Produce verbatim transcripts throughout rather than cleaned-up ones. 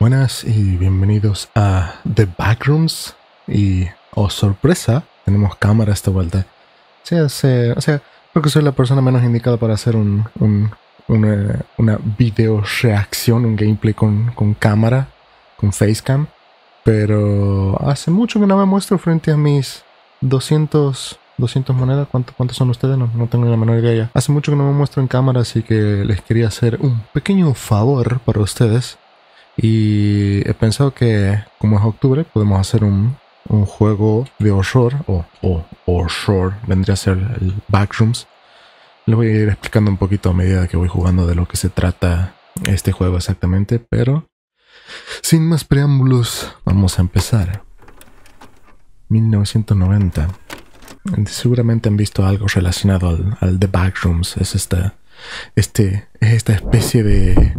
Buenas y bienvenidos a The Backrooms. Y, oh sorpresa, tenemos cámara esta vuelta. Sí, o sea, o sea, creo que soy la persona menos indicada para hacer un, un, una, una video reacción, un gameplay con, con cámara, con facecam. Pero hace mucho que no me muestro frente a mis doscientos, doscientos monedas. ¿Cuánto, ¿Cuántos son ustedes? No, no tengo ni la menor idea ya. Hace mucho que no me muestro en cámara, así que les quería hacer un pequeño favor para ustedes. Y he pensado que, como es octubre, podemos hacer un, un juego de horror, o, o horror, vendría a ser el Backrooms. Les voy a ir explicando un poquito a medida que voy jugando de lo que se trata este juego exactamente, pero sin más preámbulos, vamos a empezar. mil novecientos noventa. Seguramente han visto algo relacionado al, al The Backrooms. Es esta, este, es esta especie de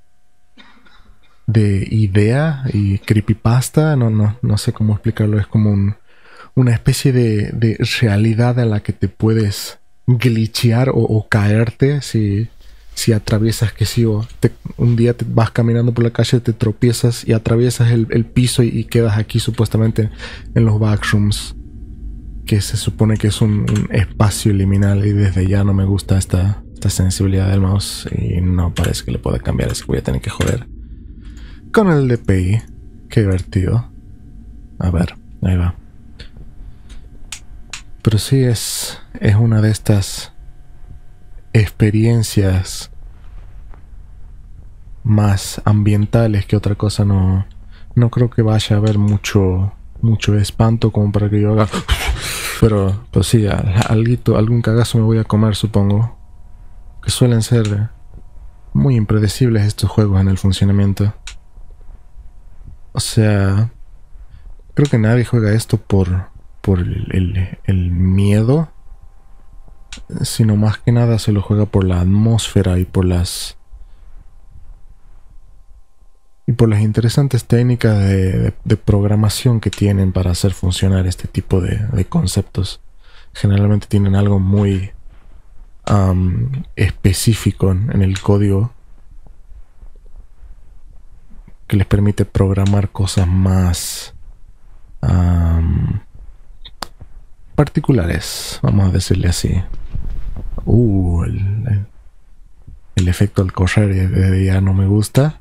de idea y creepypasta, no, no, no sé cómo explicarlo, es como un, una especie de, de realidad a la que te puedes glitchear o, o caerte si, si atraviesas, que si o te, un día te vas caminando por la calle, te tropiezas y atraviesas el, el piso y, y quedas aquí supuestamente en los backrooms, que se supone que es un, un espacio liminal, y desde ya no me gusta esta, esta sensibilidad del mouse y no parece que le pueda cambiar, así que voy a tener que joder con el D P I. Qué divertido. A ver, ahí va. Pero sí es, es una de estas experiencias más ambientales que otra cosa. No, no creo que vaya a haber mucho, mucho espanto como para que yo haga. Pero, pues sí, alguito, algún cagazo me voy a comer, supongo. Que suelen ser muy impredecibles estos juegos en el funcionamiento. O sea, creo que nadie juega esto por, por el, el, el miedo, sino más que nada se lo juega por la atmósfera y por las y por las interesantes técnicas de, de, de programación que tienen para hacer funcionar este tipo de, de conceptos. Generalmente tienen algo muy um, específico en, en el código que les permite programar cosas más um, particulares, vamos a decirle así. Uh, el, el, el efecto al correr desde ya no me gusta.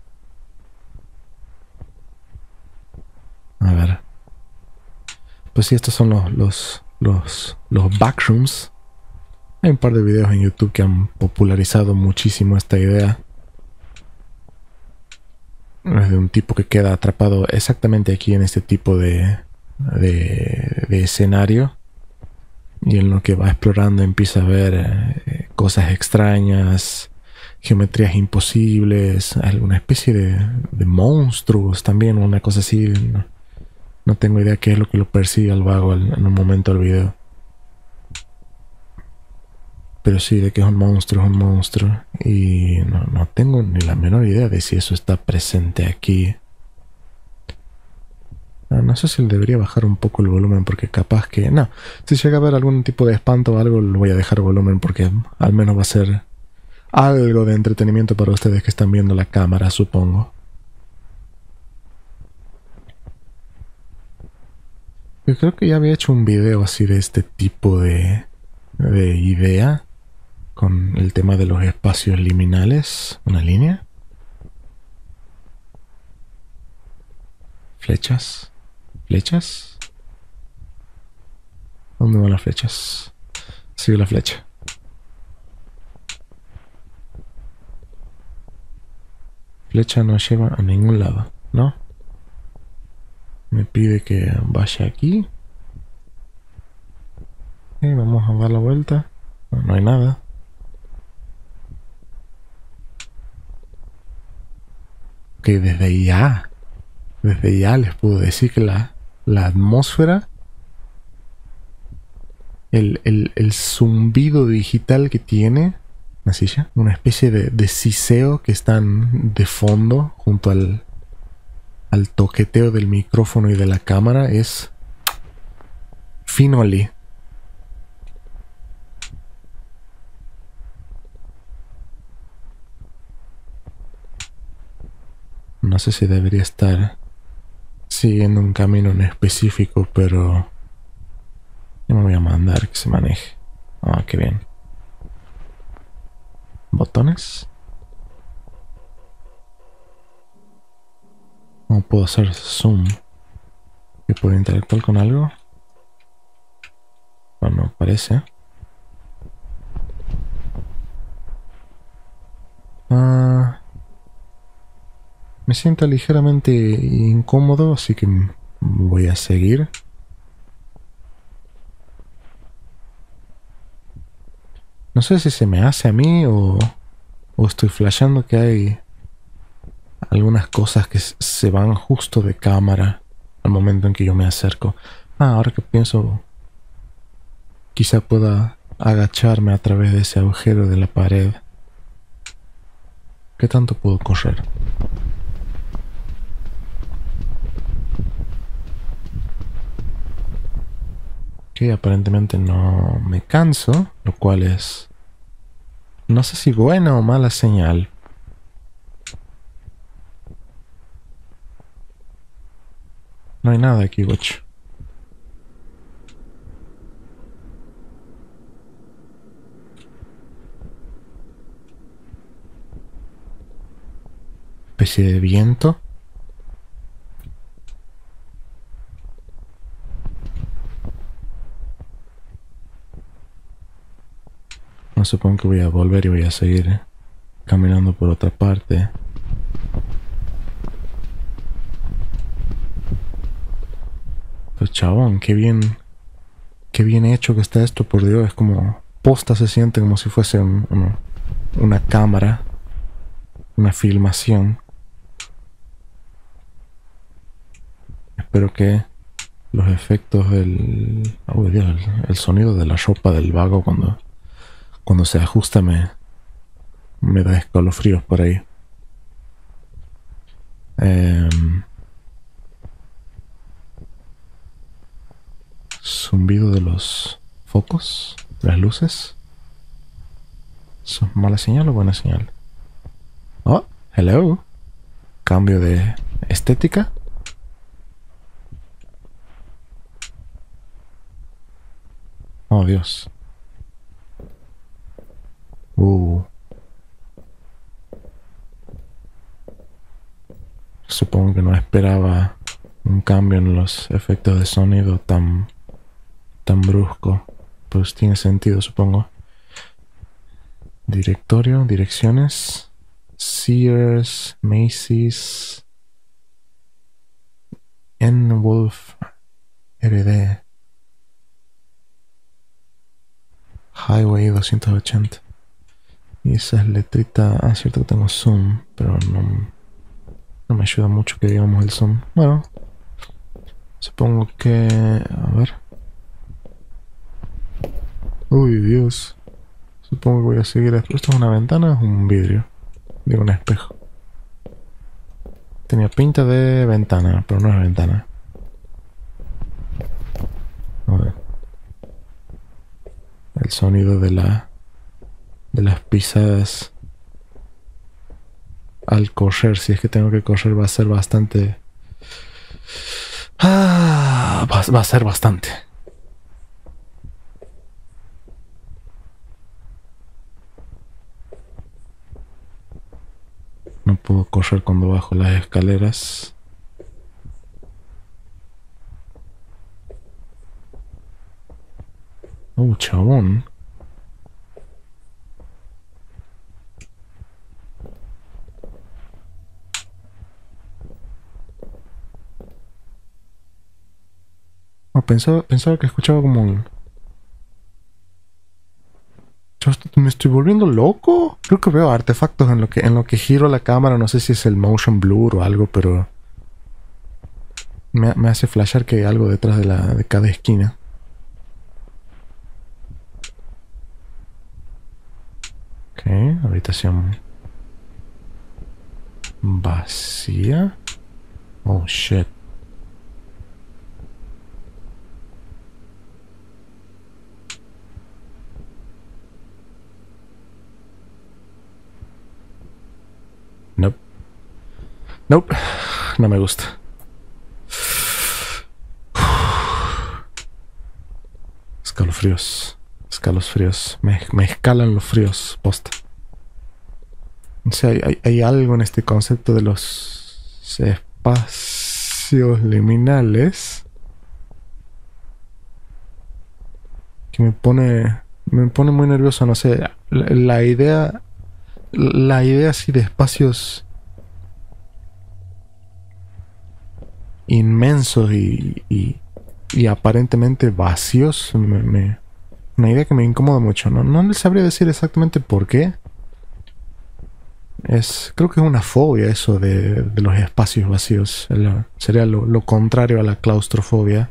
A ver. Pues sí, estos son los, los, los, los backrooms. Hay un par de videos en YouTube que han popularizado muchísimo esta idea. Es de un tipo que queda atrapado exactamente aquí en este tipo de, de, de escenario. Y en lo que va explorando empieza a ver eh, cosas extrañas, geometrías imposibles, alguna especie de, de monstruos también, una cosa así. No, no tengo idea qué es lo que lo persigue al vago en, en un momento del video. Pero sí, de que es un monstruo, es un monstruo. Y no, no tengo ni la menor idea de si eso está presente aquí. No, no sé si le debería bajar un poco el volumen porque capaz que... No, si llega a haber algún tipo de espanto o algo, le voy a dejar volumen porque al menos va a ser algo de entretenimiento para ustedes que están viendo la cámara, supongo. Yo creo que ya había hecho un video así de este tipo de, de idea con el tema de los espacios liminales. Una línea. Flechas. ¿Flechas? ¿Dónde van las flechas? Sigue la flecha. Flecha no lleva a ningún lado, ¿no? Me pide que vaya aquí. Ok, vamos a dar la vuelta. No, no hay nada. Ok, desde ya. Desde ya les puedo decir que la, la atmósfera... El, el, el zumbido digital que tiene una silla, una especie de, de siseo que están de fondo junto al, al toqueteo del micrófono y de la cámara es finoli. no sé si debería estar siguiendo un camino en específico, pero yo me voy a mandar que se maneje. Ah, qué bien. ¿Botones? ¿Cómo puedo hacer zoom? ¿Que puedo interactuar con algo? Bueno, parece. Ah, me siento ligeramente incómodo, así que voy a seguir. No sé si se me hace a mí o, o estoy flasheando que hay algunas cosas que se van justo de cámara al momento en que yo me acerco. Ah, ahora que pienso, quizá pueda agacharme a través de ese agujero de la pared. ¿Qué tanto puedo correr? Que aparentemente no me canso, lo cual es... no sé si buena o mala señal. No hay nada aquí, Watch. Especie de viento. No supongo que voy a volver y voy a seguir caminando por otra parte. Pues chabón, qué bien, qué bien hecho que está esto, por Dios. Es como posta, se siente como si fuese un, un, una cámara, una filmación. Espero que los efectos del... oh, Dios, el, el sonido de la ropa del vago cuando, cuando se ajusta me, me da escalofríos por ahí. Eh, zumbido de los focos, las luces. ¿Eso es mala señal o buena señal? Oh, hello. Cambio de estética. Oh, Dios. Uh. Supongo que no esperaba un cambio en los efectos de sonido tan, tan brusco. Pues tiene sentido, supongo. Directorio, direcciones. Sears, Macy's, N-Wolf, R D, Highway doscientos ochenta. Y esas letritas... ah, cierto que tengo zoom, pero no, no me ayuda mucho que digamos el zoom. Bueno, supongo que... a ver. Uy, Dios. Supongo que voy a seguir esto. ¿Esto es una ventana o es un vidrio? Digo, un espejo. Tenía pinta de ventana, pero no es ventana. A ver. El sonido de la... de las pisadas al correr, si es que tengo que correr, va a ser bastante... Ah, va, va a ser bastante. No puedo correr cuando bajo las escaleras. Uh, chabón. Oh, pensaba, pensaba que escuchaba como un... Yo est- ¿me estoy volviendo loco? Creo que veo artefactos en lo que, en lo que giro la cámara. No sé si es el motion blur o algo, pero... Me, me hace flashar que hay algo detrás de, la, de cada esquina. Ok, habitación vacía. Oh, shit. Nope. Nope, no me gusta. Escalofríos. Escalofríos. Me, me escalan los fríos, posta. O sea, hay, hay, hay algo en este concepto de los espacios liminales que me pone me pone muy nervioso. No sé, la, la idea la idea así de espacios inmensos y, y, y aparentemente vacíos, me, me, una idea que me incomoda mucho. No, no les sabría decir exactamente por qué. Es, creo que es una fobia eso de, de los espacios vacíos. El, sería lo, lo contrario a la claustrofobia.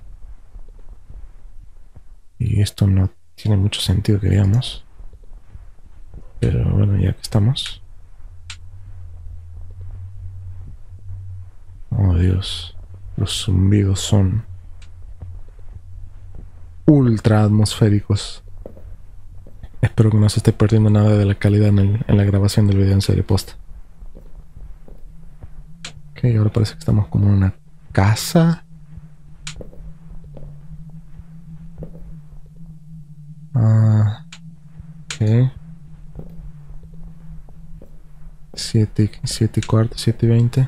Y esto no tiene mucho sentido que digamos. Pero bueno, ya que estamos. Oh Dios. Los zumbidos son ultra atmosféricos. Espero que no se esté perdiendo nada de la calidad en, el, en la grabación del video en serie posta. Ok, ahora parece que estamos como en una casa. Ah, ok. Siete, siete y cuarto, siete y veinte.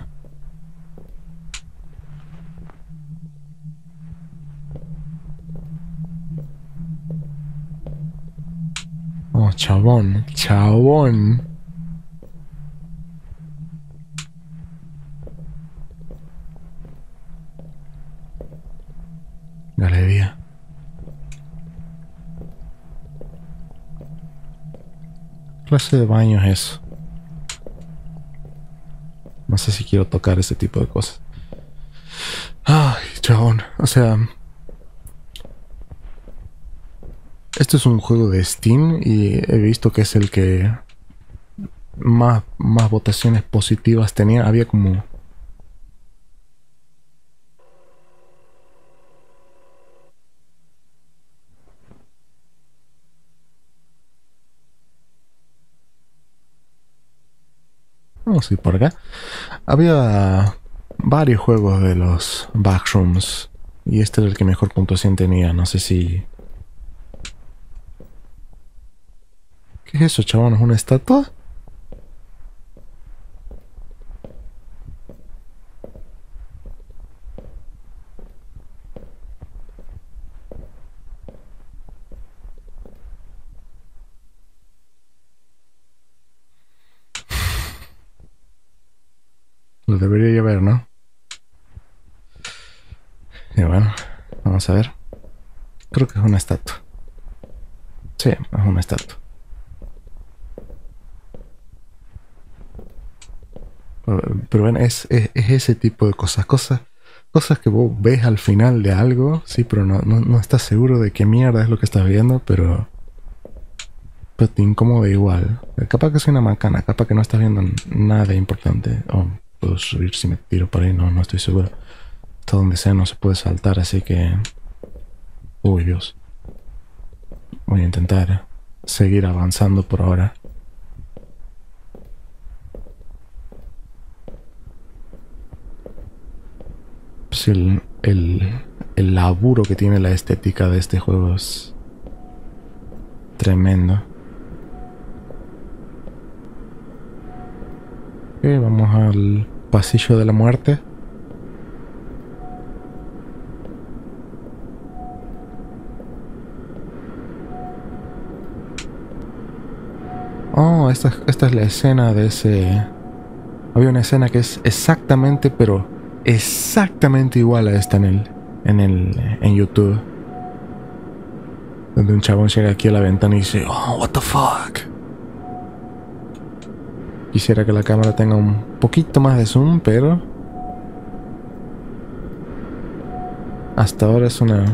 Oh, chabón, chabón. Galería. ¿Qué clase de baño es eso? No sé si quiero tocar ese tipo de cosas. Ay, chabón. O sea, esto es un juego de Steam y he visto que es el que más, más votaciones positivas tenía. Había como... Vamos a ir por acá. Había varios juegos de los Backrooms y este era el que mejor puntuación tenía. No sé si... ¿Qué es eso, chabón? ¿Es una estatua? Lo debería ver, ¿no? Y bueno, vamos a ver. Creo que es una estatua. Sí, es una estatua. Pero bueno, es, es, es ese tipo de cosas. Cosas cosas que vos ves al final de algo, sí, pero no, no, no estás seguro de qué mierda es lo que estás viendo, pero... Pero te incomoda igual. Capaz que soy una macana, capaz que no estás viendo nada importante. Oh, puedo subir si me tiro por ahí, no, no estoy seguro. Hasta donde sea no se puede saltar, así que... Uy, Dios. Voy a intentar seguir avanzando por ahora. Pues el, el, el laburo que tiene la estética de este juego es tremendo. Ok, vamos al pasillo de la muerte. Oh, esta, esta es la escena de ese... Había una escena que es exactamente, pero exactamente igual a esta en el, en el, en YouTube. Donde un chabón llega aquí a la ventana y dice, oh, what the fuck. Quisiera que la cámara tenga un poquito más de zoom, pero... Hasta ahora es una...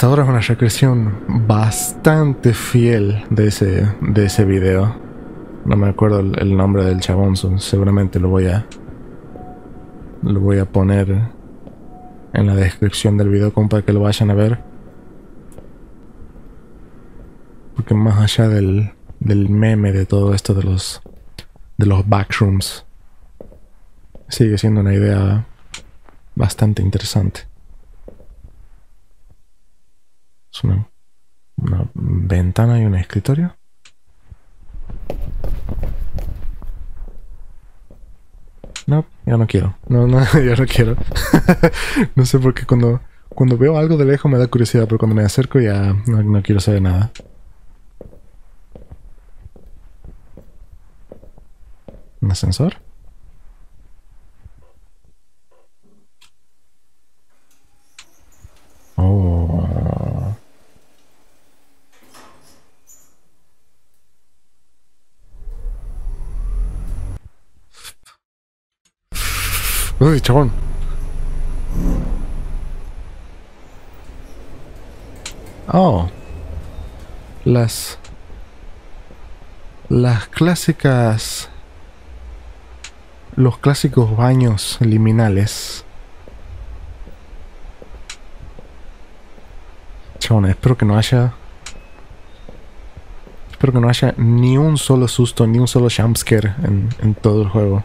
hasta ahora es una recreación bastante fiel de ese, de ese video. No me acuerdo el, el nombre del chabón, so seguramente lo voy a lo voy a poner en la descripción del video como para que lo vayan a ver. Porque más allá del, del meme de todo esto de los de los backrooms, sigue siendo una idea bastante interesante. Es una, una ventana y un escritorio. No, ya no quiero. No, no, ya no quiero. No sé por qué cuando, cuando veo algo de lejos me da curiosidad, pero cuando me acerco ya no, no quiero saber nada. ¿Un ascensor? Oh. Uy, chabón. Oh. Las... Las clásicas... Los clásicos baños liminales. Chabón, espero que no haya... Espero que no haya ni un solo susto, ni un solo jumpscare en, en todo el juego.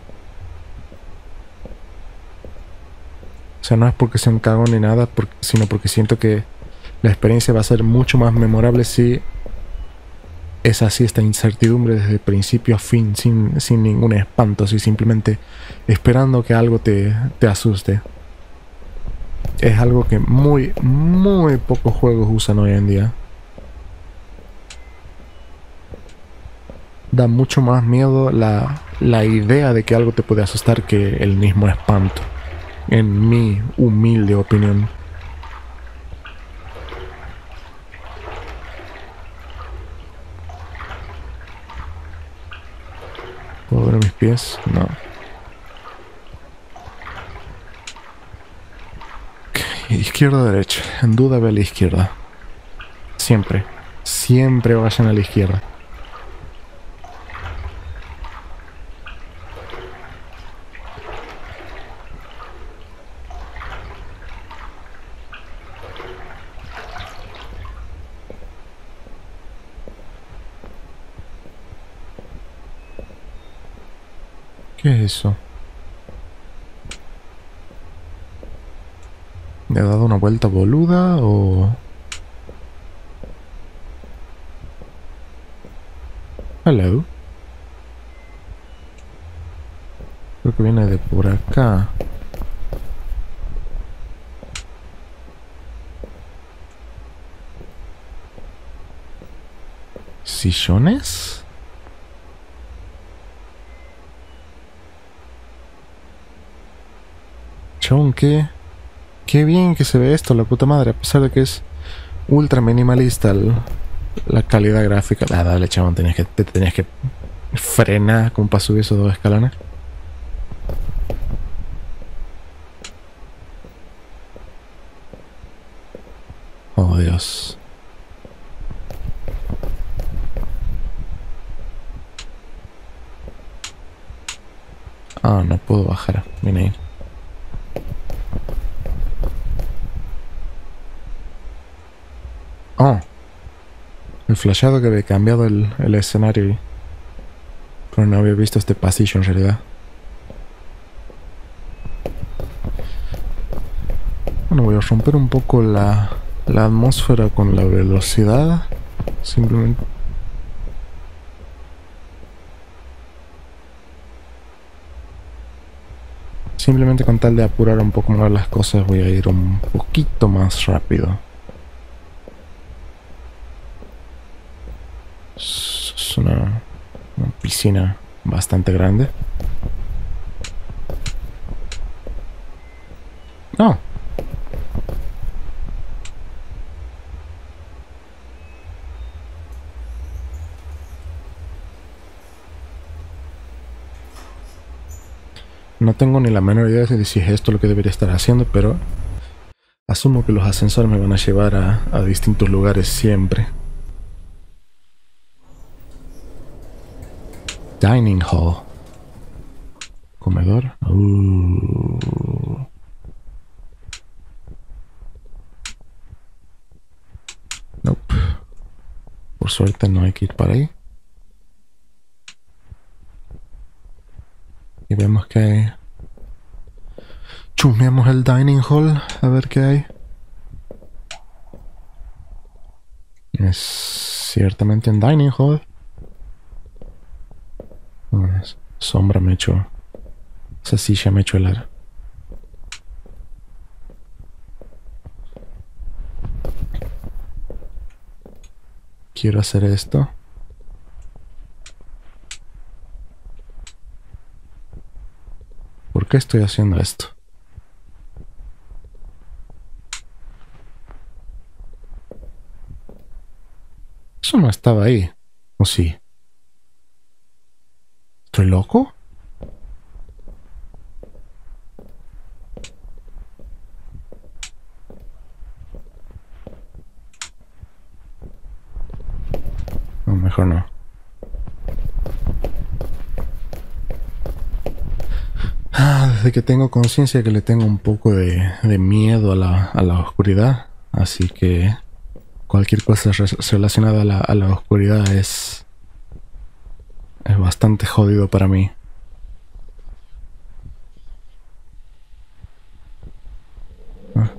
O sea, no es porque sea un cagón ni nada, por, sino porque siento que la experiencia va a ser mucho más memorable si es así, esta incertidumbre desde principio a fin, sin, sin ningún espanto, así simplemente esperando que algo te, te asuste. Es algo que muy, muy pocos juegos usan hoy en día. Da mucho más miedo la, la idea de que algo te puede asustar que el mismo espanto, en mi humilde opinión. ¿Puedo ver mis pies? No. Okay. Izquierda o derecha. En duda ve a la izquierda. Siempre. Siempre vayan a la izquierda. ¿Qué es eso? ¿Le ha dado una vuelta boluda o...? Hello. Creo que viene de por acá. ¿Sillones? Chabón, qué... Qué bien que se ve esto, la puta madre. A pesar de que es ultra minimalista el, la calidad gráfica. Ah, dale, chabón, tenías que, te tenías que frenar como para subir esos dos escalones. Oh, Dios. Ah, no puedo bajar. Viene ahí. Oh. El flashado que había cambiado el, el escenario. Pero no había visto este pasillo en realidad. Bueno, voy a romper un poco la, la atmósfera con la velocidad. Simplemente... Simplemente con tal de apurar un poco más las cosas voy a ir un poquito más rápido. Es una, una piscina bastante grande. No. No tengo ni la menor idea de si es esto lo que debería estar haciendo, pero Asumo que los ascensores me van a llevar a, a distintos lugares siempre. Dining hall. Comedor. Uh. Nope. Por suerte no hay que ir para ahí. Y vemos que hay... Chusmeamos el dining hall a ver qué hay. Es ciertamente un dining hall. Sombra me echó. Esa silla me echó helar. Quiero hacer esto. ¿Por qué estoy haciendo esto? Eso no estaba ahí. ¿O sí? ¿Estoy loco? No, mejor no. Ah, desde que tengo conciencia que le tengo un poco de, de miedo a la, a la oscuridad. Así que cualquier cosa re relacionada a la, a la oscuridad es... Es bastante jodido para mí. Ah.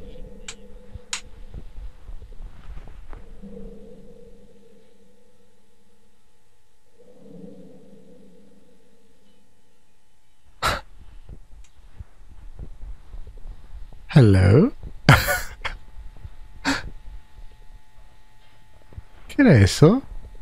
Hello. ¿Qué era eso?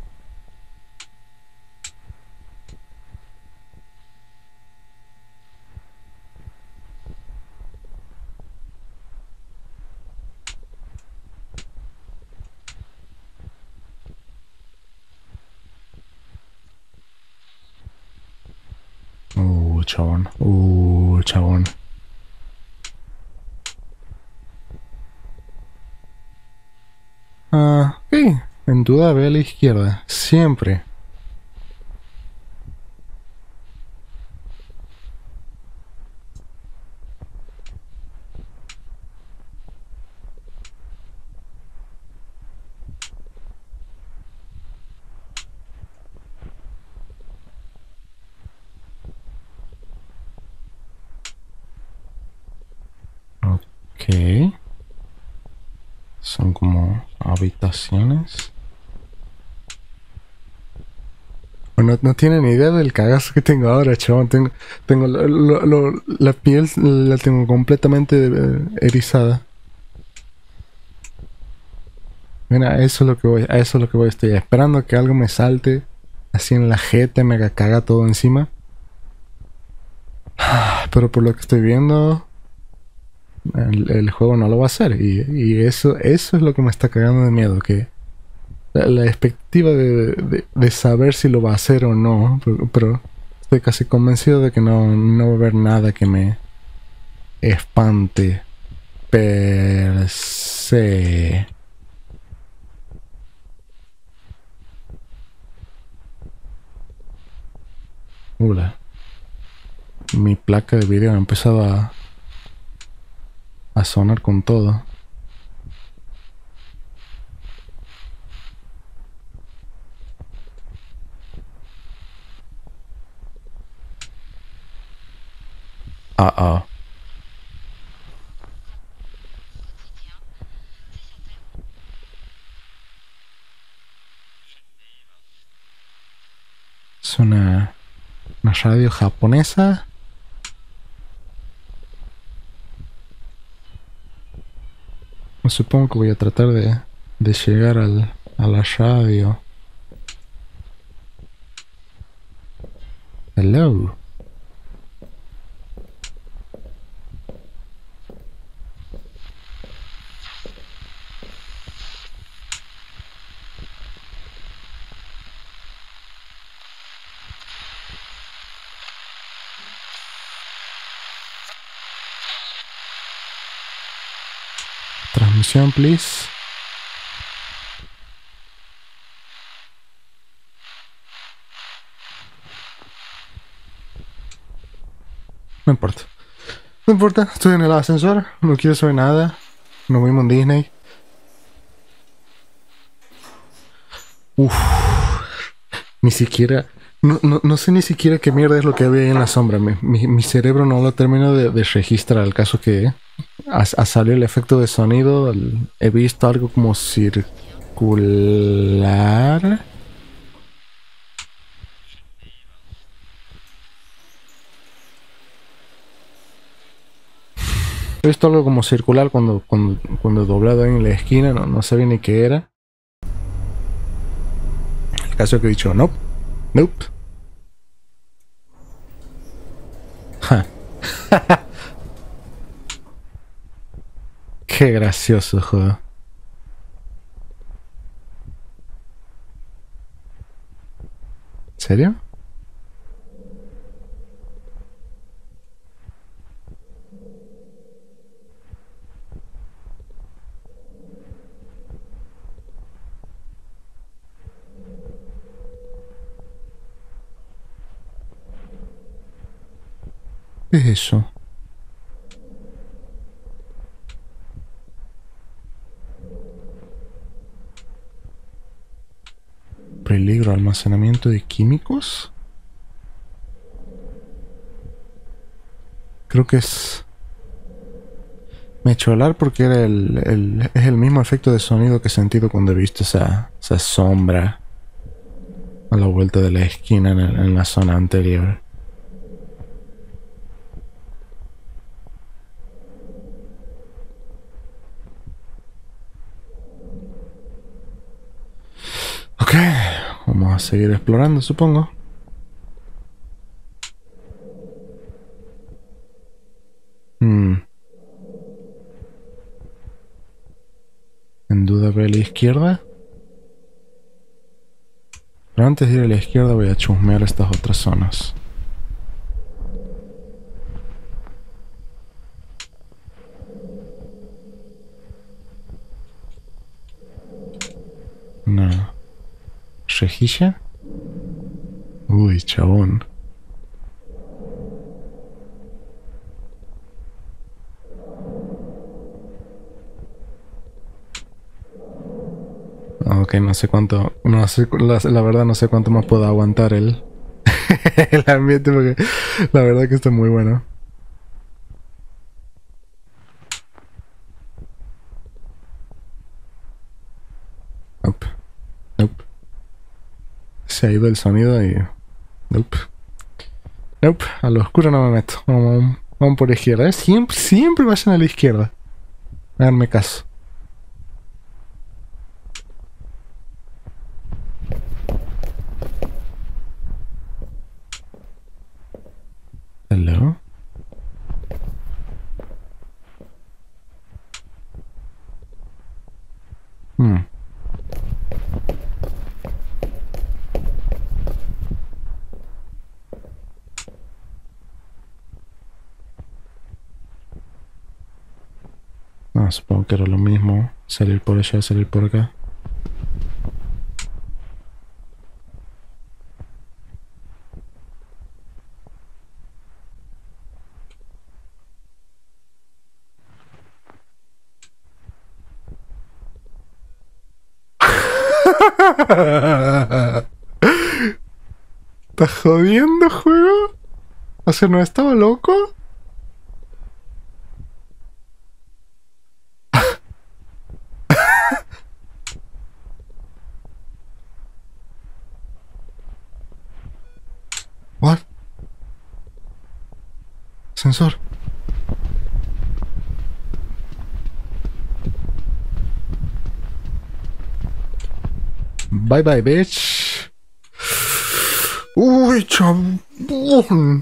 Uh, chabón. Uh, chabón. Ah, ok. En duda ve a la izquierda. Siempre. Ok. Son como habitaciones. No, no tienen ni idea del cagazo que tengo ahora, chabón. Tengo, tengo lo, lo, lo, la piel la tengo completamente eh, erizada. Mira, a eso es lo que voy, a eso es lo que voy. Estoy esperando que algo me salte así en la jeta, me haga caga todo encima. Pero por lo que estoy viendo, el, el juego no lo va a hacer. Y, y eso, eso es lo que me está cagando de miedo, que la, la expectativa de, de, de saber si lo va a hacer o no, pero, pero estoy casi convencido de que no, no va a haber nada que me espante per se. Ula. Mi placa de video ha empezado a, a sonar con todo. Ah, ah. Es una, una radio japonesa. Supongo que voy a tratar de, de llegar al, a la radio. Hello. Transmisión, please. No importa. No importa, estoy en el ascensor, no quiero saber nada. Nos vimos en Disney. Uff. Ni siquiera... No, no, no sé ni siquiera qué mierda es lo que había ahí en la sombra. Mi, mi, mi cerebro no lo termino de, de registrar. Al caso que ha, ha salido el efecto de sonido. El, he visto algo como circular. He visto algo como circular cuando, cuando, cuando he doblado en la esquina. No, no sabía ni qué era. El caso que he dicho, nope. Nope. Ja. Qué gracioso, joder. ¿En serio? ¿Qué es eso? Peligro, almacenamiento de químicos. Creo que es... Me he hecho hablar porque era el, el, es el mismo efecto de sonido que he sentido cuando he visto esa, esa sombra a la vuelta de la esquina en, el, en la zona anterior. Ok, vamos a seguir explorando, supongo. Hmm. En duda ve a la izquierda. Pero antes de ir a la izquierda voy a chusmear estas otras zonas. No. ¿Rejilla? Uy, chabón. Ok, no sé cuánto... No sé, la, la verdad no sé cuánto más puedo aguantar el... el ambiente porque la verdad que está muy bueno. Nope. Nope. Se ha ido el sonido y... Nope. Nope. A lo oscuro no me meto. Vamos, vamos por la izquierda. ¿Eh? Siempre, siempre vayan a la izquierda. Háganme caso. Hello. Hmm. No, supongo que era lo mismo. Salir por allá, salir por acá. ¿Estás jodiendo, juego? O sea, ¿no estaba loco? What? Sensor. Bye bye, bitch. Uy, chabón.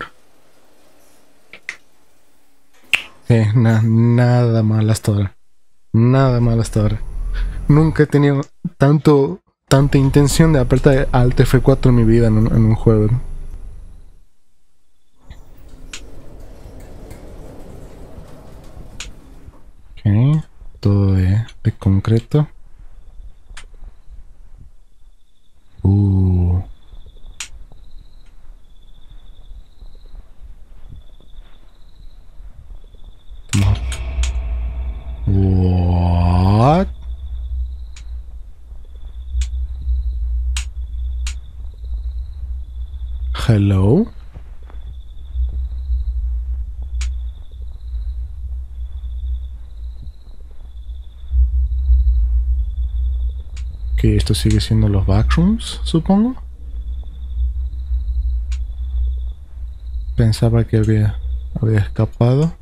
Eh, na nada mal hasta ahora. Nada mal hasta ahora. Nunca he tenido tanto, tanta intención de apretar Alt F cuatro en mi vida en un, en un juego. Ok. Todo secreto. Uh. What? Hello? Que esto sigue siendo los backrooms, supongo. Pensaba que había, había escapado.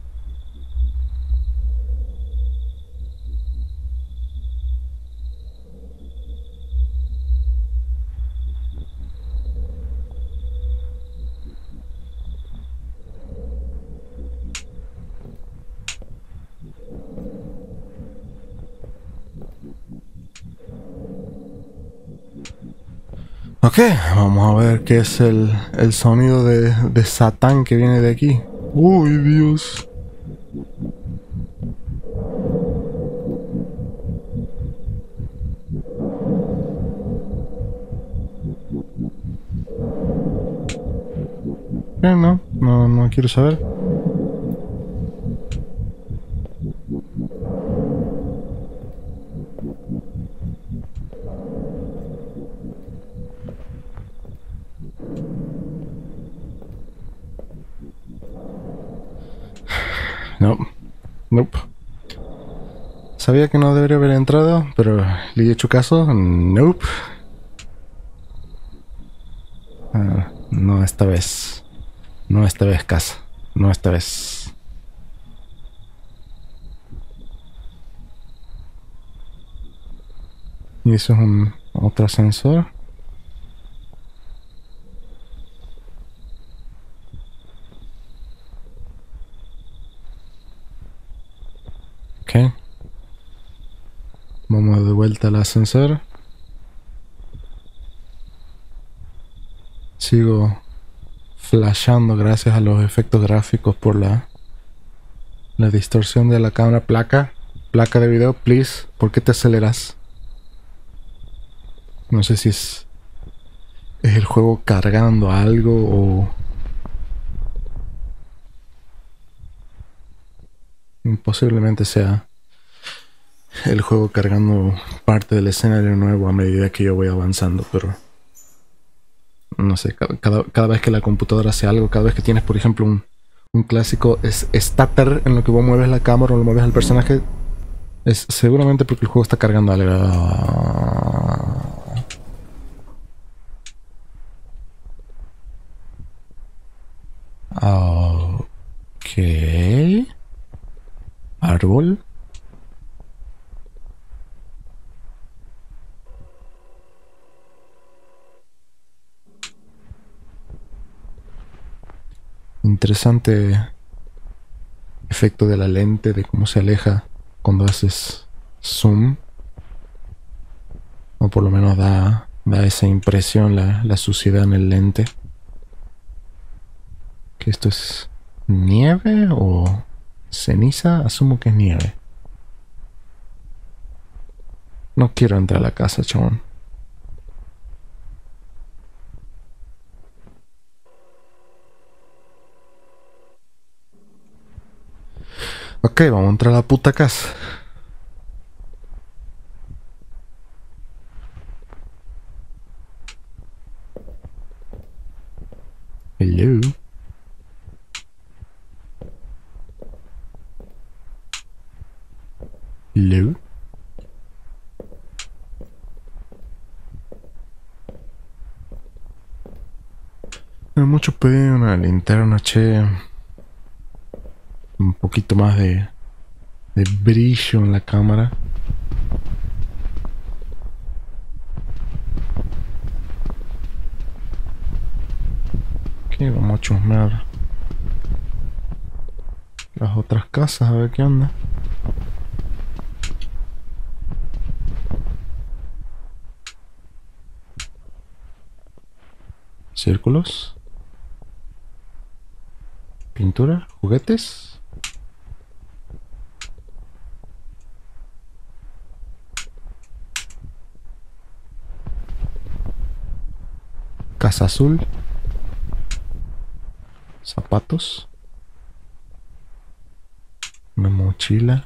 Ok, vamos a ver qué es el, el sonido de, de Satán que viene de aquí. ¡Uy, Dios! Eh, no, no, no quiero saber. No, nope. Sabía que no debería haber entrado, pero le he hecho caso. Nope. Ah, no esta vez. No esta vez, casa. No esta vez. Y eso es un otro ascensor. Ok. Vamos de vuelta al ascensor. Sigo flashando gracias a los efectos gráficos por la la distorsión de la cámara. Placa, placa de video, please. ¿Por qué te aceleras? No sé si es es el juego cargando algo o posiblemente sea el juego cargando parte del escenario nuevo a medida que yo voy avanzando, pero no sé, cada, cada, cada vez que la computadora hace algo, cada vez que tienes, por ejemplo, un, un clásico es stutter en lo que vos mueves la cámara o lo mueves al personaje, es seguramente porque el juego está cargando algo. Ok. Árbol. Interesante efecto de la lente, de cómo se aleja cuando haces zoom. O por lo menos da, da esa impresión la, la suciedad en el lente. ¿Que esto es nieve o ceniza? Asumo que es nieve. No quiero entrar a la casa, chabón. Ok, vamos a entrar a la puta casa. Hello. Hello. No hay mucho pedir una linterna, che. Un poquito más de, de brillo en la cámara. Ok, vamos a chusmear las otras casas a ver qué onda. Círculos. Pintura. Juguetes. Casa azul. Zapatos. Una mochila.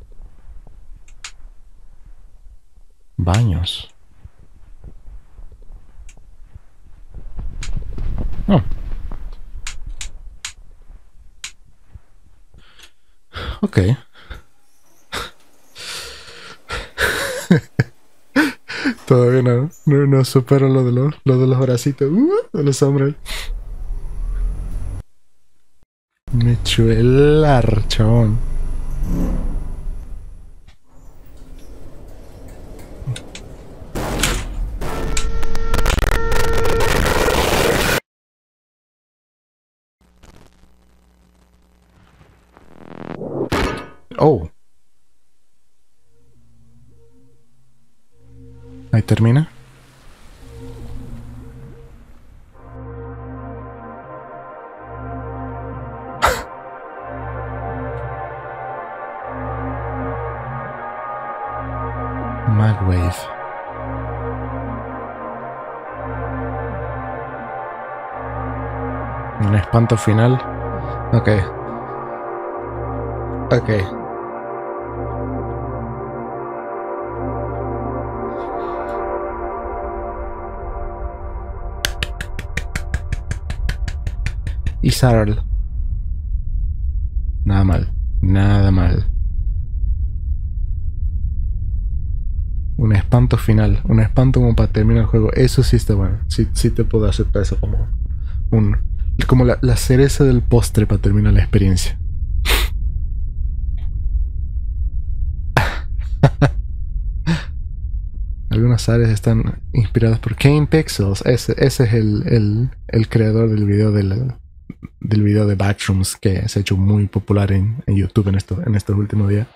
Baños. Oh. Ok. Todavía no, no, no supero lo de los, lo de los bracitos. Uh, de los hombres. Me echó el ar, chabón. Oh. Ahí termina. Magwave. Un espanto final. Ok. Ok. Y Sarl. Nada mal. Nada mal. Un espanto final. Un espanto como para terminar el juego. Eso sí está bueno. Sí, sí te puedo aceptar eso como un... Como la, la cereza del postre para terminar la experiencia. Algunas áreas están inspiradas por Kane Pixels. Ese, ese es el, el, el creador del video del, del video de Backrooms, que se ha hecho muy popular en, en YouTube en, esto, en estos últimos días.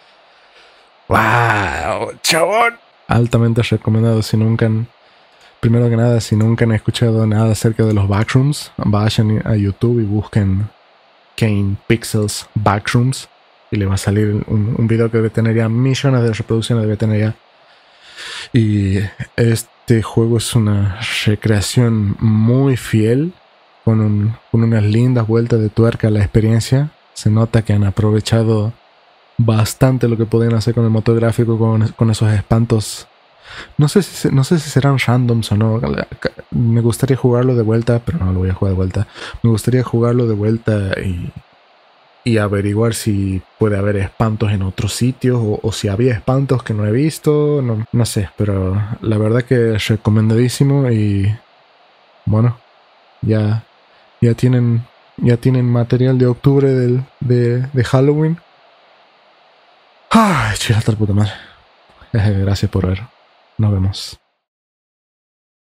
¡Wow! ¡Chabón! Altamente recomendado. Si nunca han, primero que nada, si nunca han escuchado nada acerca de los Backrooms, vayan a YouTube y busquen Kane Pixels Backrooms y le va a salir un, un video que debe tener ya millones de reproducciones, debe tener ya. Y este juego es una recreación muy fiel, con, un, con unas lindas vueltas de tuerca a la experiencia. Se nota que han aprovechado bastante lo que podían hacer con el motor gráfico, con, con esos espantos. No sé, si, no sé si serán randoms o no. Me gustaría jugarlo de vuelta, pero no lo voy a jugar de vuelta. Me gustaría jugarlo de vuelta y, y averiguar si puede haber espantos en otros sitios o, o si había espantos que no he visto. No, no sé, pero la verdad que es recomendadísimo y bueno, ya, ya tienen ya tienen material de octubre del, de, de Halloween. Ay, chila, tal puta madre. Gracias por ver. Nos vemos.